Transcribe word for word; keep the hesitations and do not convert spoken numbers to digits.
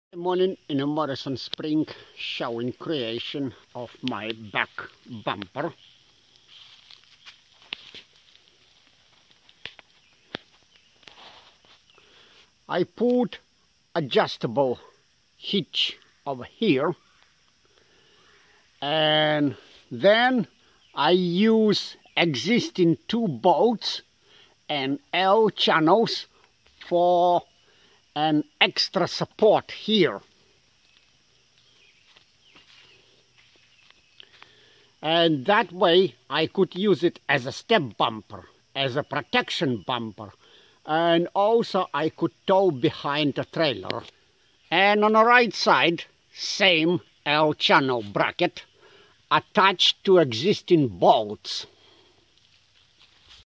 Morning in a Morrison Spring, showing creation of my back bumper. I put adjustable hitch over here, and then I use existing two bolts and L channels for an extra support here. And that way I could use it as a step bumper, as a protection bumper, and also I could tow behind the trailer. And on the right side, same L channel bracket attached to existing bolts.